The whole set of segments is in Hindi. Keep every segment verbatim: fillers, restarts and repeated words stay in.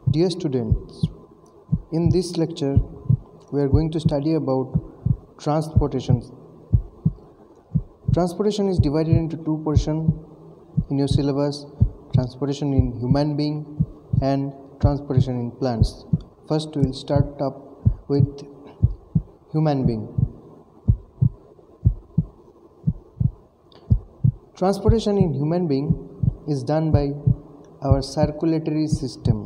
Dear students, in this lecture we are going to study about transportation. Transportation is divided into two portions in your syllabus: transportation in human being and transportation in plants. First we will start up with human being. Transportation in human being is done by our circulatory system.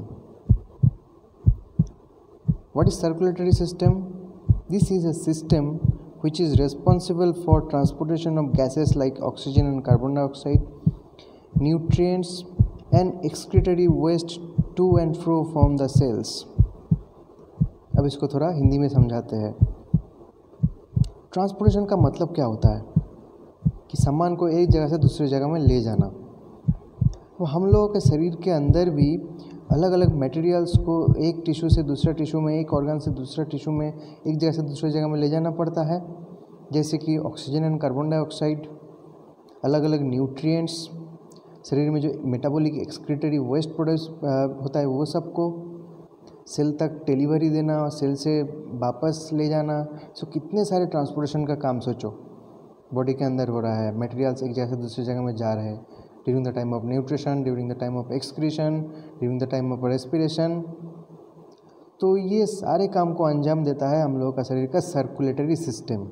What is circulatory system? This is a system which is responsible for transportation of gases like oxygen and carbon dioxide, nutrients and excretory waste to and fro from the cells. अब इसको थोड़ा हिंदी में समझाते हैं। ट्रांसपोर्टेशन का मतलब क्या होता है कि सामान को एक जगह से दूसरी जगह में ले जाना। तो हम लोगों के शरीर के अंदर भी अलग अलग मटेरियल्स को एक टिश्यू से दूसरे टिश्यू में, एक ऑर्गन से दूसरे टिश्यू में, एक जगह से दूसरी जगह में ले जाना पड़ता है, जैसे कि ऑक्सीजन एंड कार्बन डाइऑक्साइड, अलग अलग न्यूट्रिएंट्स, शरीर में जो मेटाबॉलिक एक्सक्रीटरी वेस्ट प्रोड्यूस होता है वो सबको सेल तक डिलीवरी देना और सेल से वापस ले जाना। सो कितने सारे ट्रांसपोर्टेशन का काम सोचो बॉडी के अंदर हो रहा है। मटेरियल्स एक जगह से दूसरी जगह में जा रहे हैं during the time of nutrition, during the time of excretion, during the time of respiration. तो ये सारे काम को अंजाम देता है हम लोगों का शरीर का circulatory system.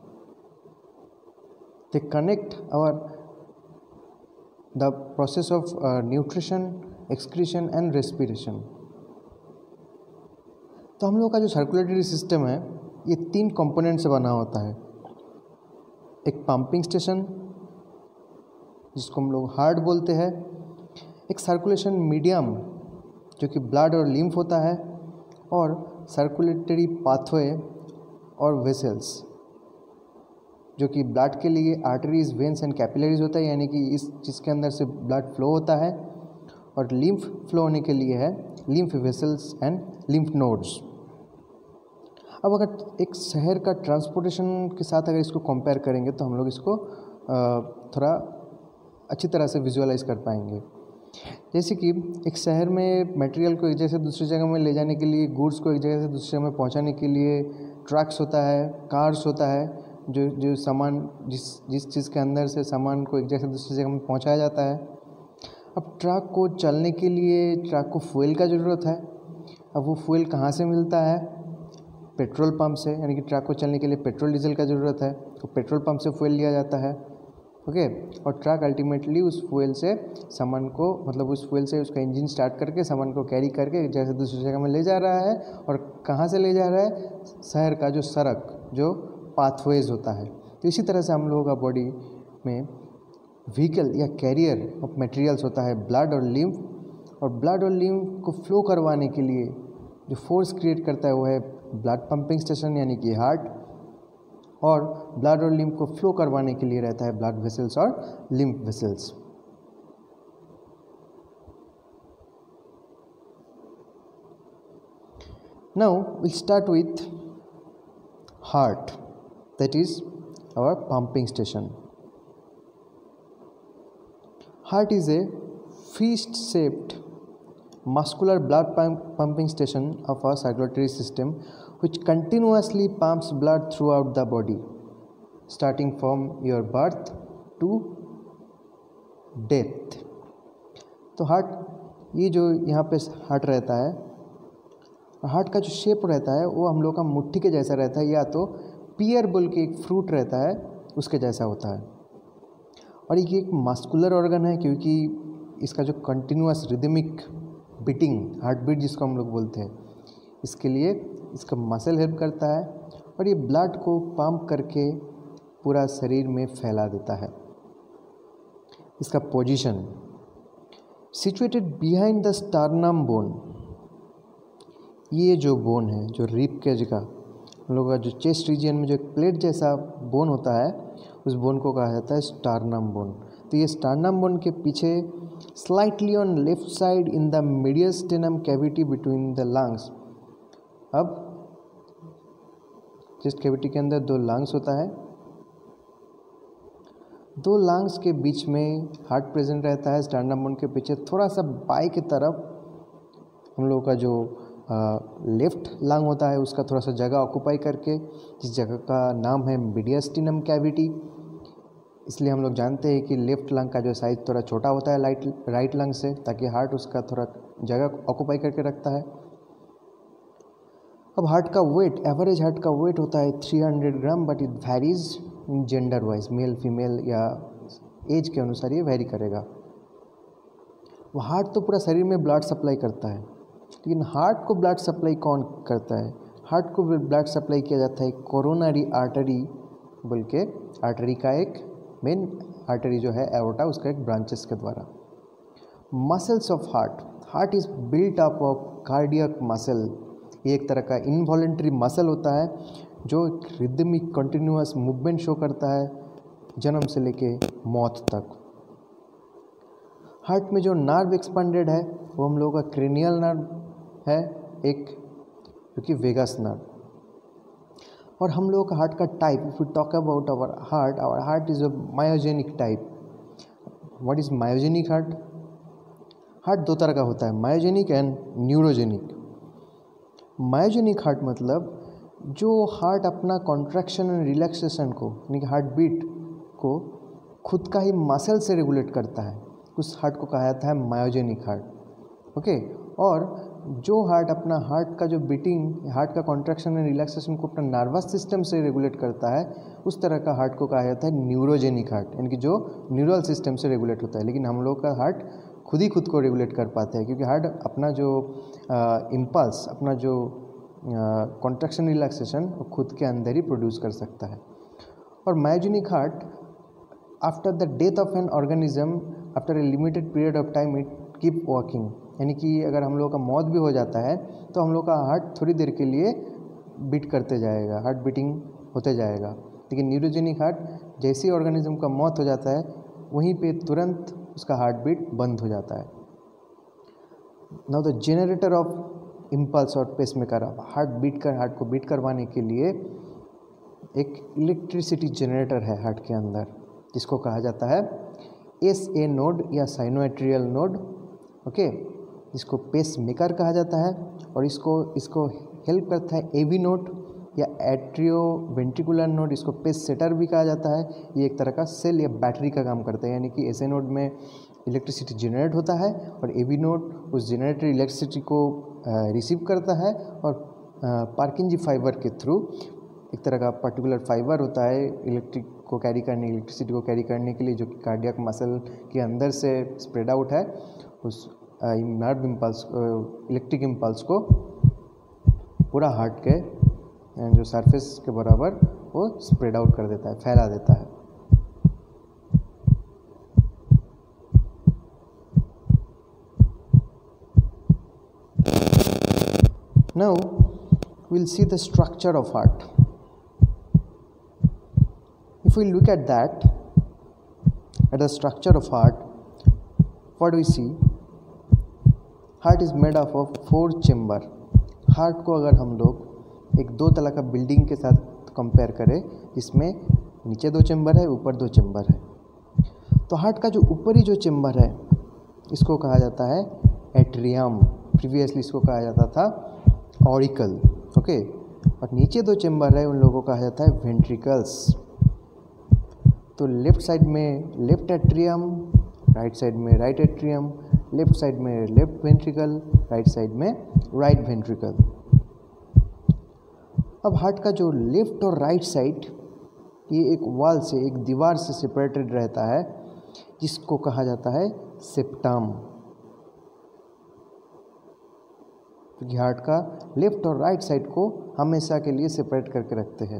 They connect our the process of nutrition, excretion and respiration. तो हम लोग का जो सर्कुलेटरी सिस्टम है ये तीन कंपोनेंट से बना होता है। एक पंपिंग स्टेशन जिसको हम लोग हार्ट बोलते हैं, एक सर्कुलेशन मीडियम जो कि ब्लड और लिम्फ होता है, और सर्कुलेटरी पाथवे और वेसल्स जो कि ब्लड के लिए आर्टरीज, वेन्स एंड कैपिलरीज होता है, यानी कि इस जिसके अंदर से ब्लड फ्लो होता है, और लिम्फ फ्लो होने के लिए है lymph vessels and lymph nodes. अब अगर एक शहर का ट्रांसपोर्टेशन के साथ अगर इसको कंपेयर करेंगे तो हम लोग इसको थोड़ा अच्छी तरह से विजुअलाइज कर पाएंगे। जैसे कि एक शहर में मटेरियल को एक जगह से दूसरी जगह में ले जाने के लिए, गुड्स को एक जगह से दूसरी जगह में पहुंचाने के लिए ट्रक्स होता है, कार्स होता है, जो जो सामान जिस जिस चीज़ के अंदर से सामान को एक जगह से दूसरी जगह में पहुंचाया जाता है। अब ट्रक को चलने के लिए ट्रक को फ्यूल का ज़रूरत है। अब वो फ्यूल कहाँ से मिलता है? पेट्रोल पंप से, यानी कि ट्रक को चलने के लिए पेट्रोल डीजल का ज़रूरत है, तो पेट्रोल पंप से फ्यूल लिया जाता है। Okay okay? और ट्रक अल्टीमेटली उस फ्यूल से सामान को, मतलब उस फ्यूल से उसका इंजन स्टार्ट करके सामान को कैरी करके एक जगह से दूसरी जगह में ले जा रहा है। और कहाँ से ले जा रहा है? शहर का जो सड़क, जो पाथवेज होता है। तो इसी तरह से हम लोगों का बॉडी में व्हीकल या कैरियर ऑफ मटेरियल्स होता है ब्लड और लिम्फ। और ब्लड और लिम्फ को फ्लो करवाने के लिए जो फोर्स क्रिएट करता है वो है ब्लड पंपिंग स्टेशन, यानी कि हार्ट, और ब्लड और लिम्फ को फ्लो करवाने के लिए रहता है ब्लड वेसल्स और lymph vessels. Now will start with heart, that is our pumping station. Heart is a fist-shaped muscular blood pump, pumping station of our circulatory system which continuously pumps blood throughout the body, starting from your birth to death. तो हार्ट, ये जो यहाँ पे हार्ट रहता है, हार्ट का जो शेप रहता है वो हम लोग का मुट्ठी के जैसा रहता है, या तो पियर बोल के एक फ्रूट रहता है उसके जैसा होता है। और ये एक मस्कुलर ऑर्गन है क्योंकि इसका जो continuous rhythmic beating, heart beat जिसको हम लोग बोलते हैं, इसके लिए इसका मसल हेल्प करता है, और ये ब्लड को पंप करके पूरा शरीर में फैला देता है। इसका position situated behind the sternum bone. ये जो बोन है, जो रिब के जगह हम लोग का जो चेस्ट रीजन में जो एक प्लेट जैसा बोन होता है, उस बोन को कहा जाता है स्टर्नम बोन। तो ये स्टर्नम बोन के पीछे slightly on left side in the mediastinum cavity between the lungs. अब चेस्ट कैविटी के अंदर दो लंग्स होता है, दो लंग्स के बीच में हार्ट प्रेजेंट रहता है। स्टर्नम बोन के पीछे थोड़ा सा बाएं की तरफ हम लोगों का जो लेफ्ट लंग होता है उसका थोड़ा सा जगह ऑक्यूपाई करके, जिस जगह का नाम है मीडियस्टिनम कैविटी। इसलिए हम लोग जानते हैं कि लेफ्ट लंग का जो साइज थोड़ा छोटा होता है लाइट राइट लंग से, ताकि हार्ट उसका थोड़ा जगह ऑक्यूपाई करके रखता है। अब हार्ट का वेट, एवरेज हार्ट का वेट होता है three hundred gram, but it varies gender wise, male female या एज के अनुसार ये वेरी करेगा। वो हार्ट तो पूरा शरीर में ब्लड सप्लाई करता है, लेकिन हार्ट को ब्लड सप्लाई कौन करता है? हार्ट को ब्लड सप्लाई किया जाता है कोरोनरी आर्टरी बोल के, आर्टरी का एक मेन आर्टरी जो है एओर्टा, उसका एक ब्रांचेस के द्वारा। Muscles of heart, heart is built up of cardiac muscle. ये एक तरह का इनवॉलेंट्री मसल होता है जो एक रिदमिक कंटिन्यूअस मूवमेंट शो करता है जन्म से लेके मौत तक। हार्ट में जो नर्व एक्सपेंडेड है वो हम लोगों का क्रेनियल नर्व है एक, जो कि वेगस नर्व। और हम लोगों का हार्ट का type, if you talk about our heart, our heart is a myogenic type. What is myogenic heart? Heart दो तरह का होता है, myogenic and neurogenic. Myogenic heart मतलब जो हार्ट अपना कॉन्ट्रैक्शन एंड रिलैक्सेशन को, यानी कि हार्ट बीट को खुद का ही मसल से रेगुलेट करता है, उस हार्ट को कहा जाता है मायोजेनिक हार्ट। ओके, और जो हार्ट अपना हार्ट का जो बीटिंग, हार्ट का कॉन्ट्रैक्शन एंड रिलैक्सेशन को अपना नर्वस सिस्टम से रेगुलेट करता है, उस तरह का हार्ट को कहा जाता है न्यूरोजेनिक हार्ट, यानी कि जो न्यूरल सिस्टम से रेगुलेट होता है। लेकिन हम लोग का हार्ट खुद ही खुद को रेगुलेट कर पाते हैं, क्योंकि हार्ट अपना जो इम्पल्स, अपना जो कॉन्ट्रैक्शन रिलैक्सेशन खुद के अंदर ही प्रोड्यूस कर सकता है। और myogenic heart, after the death of an organism, after a limited period of time it keep working, यानी कि अगर हम लोग का मौत भी हो जाता है तो हम लोग का हार्ट थोड़ी देर के लिए बीट करते जाएगा, हार्ट बीटिंग होते जाएगा। लेकिन न्यूरोजेनिक हार्ट, जैसे ही ऑर्गेनिज्म का मौत हो जाता है वहीं पे तुरंत उसका हार्ट बीट बंद हो जाता है। Now the generator of impulse और पेसमेकर, हार्ट बीट कर हार्ट को बीट करवाने के लिए एक इलेक्ट्रिसिटी जनरेटर है हार्ट के अंदर, जिसको कहा जाता है एस ए नोड या साइनोएट्रियल नोड। ओके, इसको पेस मेकर कहा जाता है। और इसको इसको हेल्प करता है एवी नोड या एट्रियो वेंट्रिकुलर नोड, इसको पेस सेटर भी कहा जाता है। ये एक तरह का सेल या बैटरी का काम करता है, यानी कि एस ए नोड में इलेक्ट्रिसिटी जनरेट होता है और एवी नोड उस जनरेटेड इलेक्ट्रिसिटी को रिसीव करता है और पार्किंजी फाइबर के थ्रू, एक तरह का पर्टिकुलर फाइबर होता है इलेक्ट्रिक को कैरी करने, इलेक्ट्रिसिटी को कैरी करने के लिए, जो कि कार्डियक मसल के अंदर से स्प्रेड आउट है, उस नर्व इम्पल्स, इलेक्ट्रिक इम्पल्स को पूरा हार्ट के जो सरफेस के बराबर वो स्प्रेड आउट कर देता है, फैला देता है। Now we'll see the structure of heart. If we look at that, at the structure of heart, what do we see? Heart is made up of four chamber. Heart को अगर हम लोग एक दो तला का बिल्डिंग के साथ कंपेयर करें, इसमें नीचे दो चेम्बर है, ऊपर दो चेम्बर है, तो हार्ट का जो ऊपरी जो चेम्बर है इसको कहा जाता है एट्रियम। प्रीवियसली इसको कहा जाता था ऑरिकल। ओके, और नीचे दो चेम्बर है उन लोगों को कहा जाता है वेंट्रिकल्स। तो लेफ्ट साइड में लेफ्ट एट्रियम, राइट साइड में राइट एट्रियम, लेफ्ट साइड में लेफ्ट वेंट्रिकल, राइट साइड में राइट वेंट्रिकल। अब हार्ट का जो लेफ्ट और राइट साइड, ये एक वॉल से, एक दीवार से सेपरेटेड रहता है, जिसको कहा जाता है सेप्टम। क्योंकि हार्ट का लेफ्ट और राइट साइड को हमेशा के लिए सेपरेट करके रखते हैं।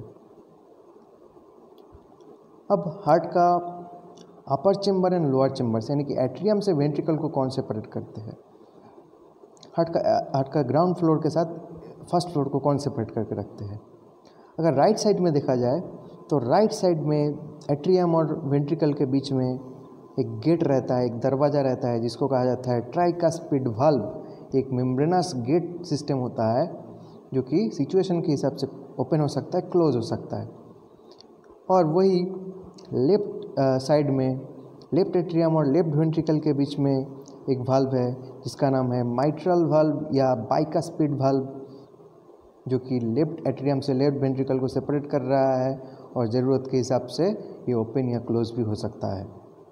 अब हार्ट का upper chamber and lower chamber, यानी कि एट्रियम से वेंट्रिकल को कौन सेपरेट करते हैं? हार्ट का हार्ट का ग्राउंड फ्लोर के साथ फर्स्ट फ्लोर को कौन सेपरेट करके रखते हैं? अगर राइट साइड में देखा जाए तो राइट साइड में एट्रियम और वेंट्रिकल के बीच में एक गेट रहता है, एक दरवाज़ा रहता है, जिसको कहा जाता है ट्राइकास्पिड वाल्व। एक मेम्ब्रेनस गेट सिस्टम होता है जो कि सिचुएशन के हिसाब से ओपन हो सकता है, क्लोज हो सकता है। और वही लेफ्ट साइड में लेफ्ट एट्रियम और लेफ्ट वेंट्रिकल के बीच में एक वाल्व है जिसका नाम है माइट्रल वाल्व या बाइकास्पिड वाल्व, जो कि लेफ्ट एट्रियम से लेफ्ट वेंट्रिकल को सेपरेट कर रहा है और ज़रूरत के हिसाब से ये ओपन या क्लोज भी हो सकता है।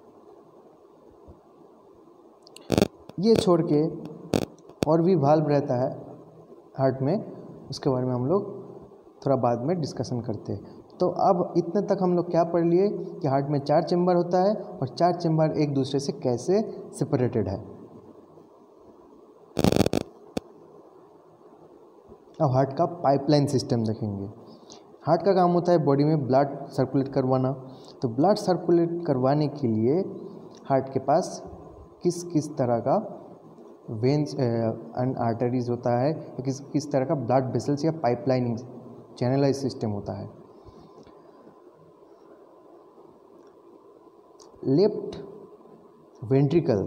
ये छोड़ के और भी वाल्व रहता है हार्ट में, उसके बारे में हम लोग थोड़ा बाद में डिस्कशन करते हैं। तो अब इतने तक हम लोग क्या पढ़ लिए कि हार्ट में चार चेम्बर होता है और चार चेम्बर एक दूसरे से कैसे सेपरेटेड है। अब हार्ट का पाइपलाइन सिस्टम देखेंगे। हार्ट का काम होता है बॉडी में ब्लड सर्कुलेट करवाना। तो ब्लड सर्कुलेट करवाने के लिए हार्ट के पास किस किस तरह का वेन्स एंड आर्टरीज होता है, या किस किस तरह का ब्लड वेसल्स या पाइपलाइनिंग चैनलाइज सिस्टम होता है। लेफ्ट वेंट्रिकल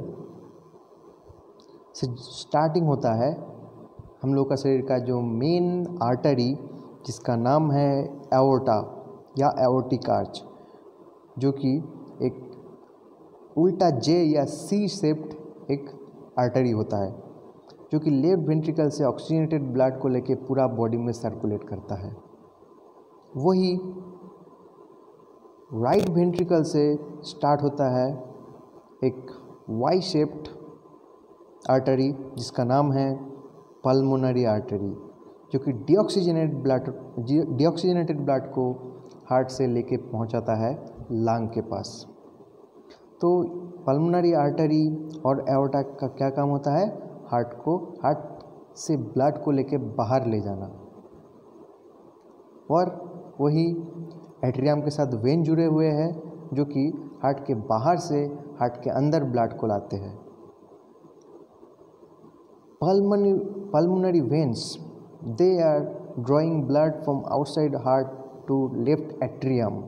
से स्टार्टिंग होता है हम लोग का शरीर का जो मेन आर्टरी, जिसका नाम है एओर्टा या एओर्टिक आर्च, जो कि एक उल्टा जे या सी शेप्ड एक आर्टरी होता है, जो कि लेफ्ट वेंट्रिकल से ऑक्सीजनेटेड ब्लड को लेके पूरा बॉडी में सर्कुलेट करता है। वही राइट वेंट्रिकल से स्टार्ट होता है एक वाई शेप्ड आर्टरी, जिसका नाम है पल्मोनरी आर्टरी, जो कि डीऑक्सीजनेटेड ब्लड डीऑक्सीजनेटेड ब्लड को हार्ट से लेके पहुंचाता है लंग के पास। तो पल्मोनरी आर्टरी और एओर्टा का क्या काम होता है? हार्ट को हार्ट से ब्लड को लेके बाहर ले जाना। और वही एट्रियम के साथ वेन जुड़े हुए हैं, जो कि हार्ट के बाहर से हार्ट के अंदर ब्लड को लाते हैं। Pulmonary pulmonary veins, they are drawing blood from outside heart to left atrium.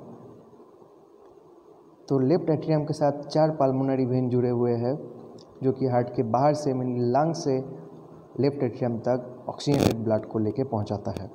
तो लेफ्ट एट्रियम के साथ चार पल्मोनरी वेन जुड़े हुए हैं, जो कि हार्ट के बाहर से मीन लंग से लेफ्ट एट्रियम तक ऑक्सीजनेटेड ब्लड को लेके पहुंचाता है।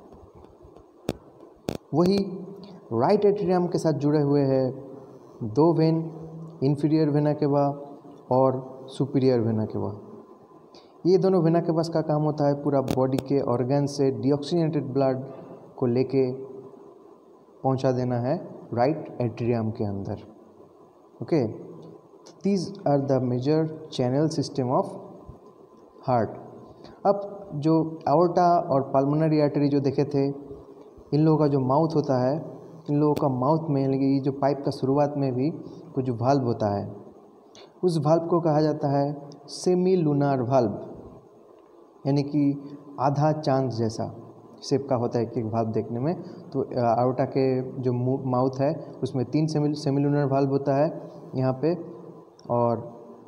वही राइट एट्रियम के साथ जुड़े हुए हैं दो वेन, इंफीरियर वेना केवा और सुपीरियर वेना केवा। ये दोनों वेना केवास का काम होता है पूरा बॉडी के ऑर्गन से डीऑक्सीजनेटेड ब्लड को लेके पहुंचा देना है राइट एट्रियम के अंदर। Okay, these are the major channel system of heart. अब जो एओर्टा और पल्मोनरी आर्टरी जो देखे थे, इन लोगों का जो माउथ होता है, इन लोगों का माउथ में ये जो पाइप का शुरुआत में भी कुछ वाल्व होता है, उस वाल्व को कहा जाता है सेमी लूनार वाल्व, यानी कि आधा चांद जैसा शेप का होता है एक एक वाल्व देखने में। तो एओर्टा के जो माउथ है उसमें तीन सेमी सेमी लूनार वाल्व होता है यहाँ पे, और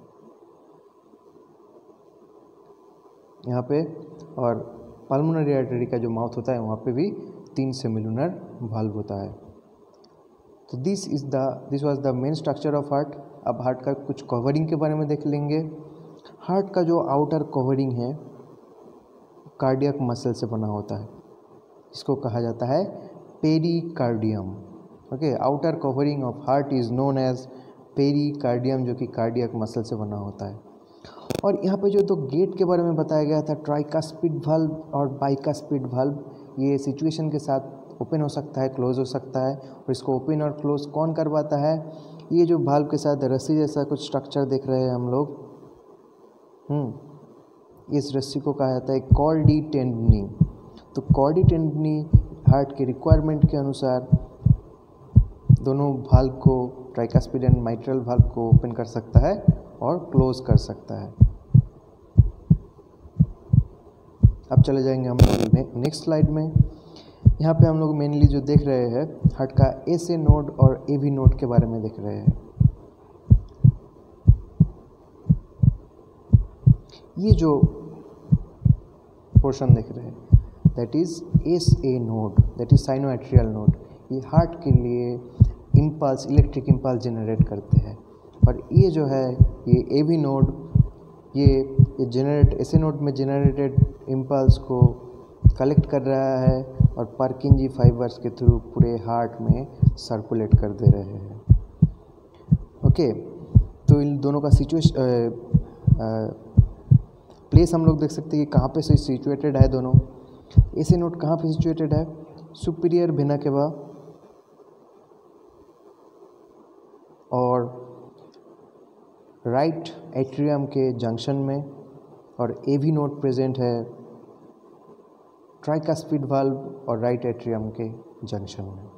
यहाँ पे और पल्मोनरी आर्टरी का जो माउथ होता है वहाँ पे भी तीन सेमिलुनर वाल्व होता है। तो this is the this was the main structure of heart. अब हार्ट का कुछ कवरिंग के बारे में देख लेंगे। हार्ट का जो आउटर कवरिंग है कार्डियक मसल से बना होता है, इसको कहा जाता है pericardium. Okay, outer covering of heart is known as pericardium, जो कि कार्डियक मसल से बना होता है। और यहाँ पे जो दो गेट के बारे में बताया गया था, ट्राइकास्पिड वाल्व और बाइकास्पिड वाल्व, ये सिचुएशन के साथ ओपन हो सकता है, क्लोज हो सकता है। और इसको ओपन और क्लोज कौन करवाता है? ये जो वाल्व के साथ रस्सी जैसा कुछ स्ट्रक्चर देख रहे हैं हम लोग, हम्म इस रस्सी को कहा जाता है कॉर्डी टेंडनी। तो कॉर्डी टेंडनी हार्ट के रिक्वायरमेंट के अनुसार दोनों वाल्व को, ट्राइकास्पिड एंड माइट्रल वाल्व को ओपन कर सकता है और क्लोज कर सकता है। अब चले जाएंगे हम लोग ने, नेक्स्ट स्लाइड में। यहाँ पे हम लोग मेनली जो देख रहे हैं हार्ट का एस ए नोड और ए वी नोड के बारे में देख रहे हैं। ये जो पोर्शन देख रहे हैं that is S A node, that is sinoatrial node. ये हार्ट के लिए इम्पल्स, इलेक्ट्रिक इम्पल्स जनरेट करते हैं। और ये जो है ये ए वी नोड, ये ये जनरेट एस ए नोड में जनरेटेड इम्पल्स को कलेक्ट कर रहा है और परकिंजी फाइबर्स के थ्रू पूरे हार्ट में सर्कुलेट कर दे रहे हैं। ओके, तो इन दोनों का सिचुएशन प्लेस हम लोग देख सकते हैं कि कहाँ पे से सिचुएटेड है दोनों। एसी नोड कहाँ पे सिचुएटेड है, सुपीरियर वेना केवा और राइट एट्रियम के जंक्शन में, और एवी नोड प्रेजेंट है ट्राइकास्पिड वाल्व और राइट एट्रियम के जंक्शन में।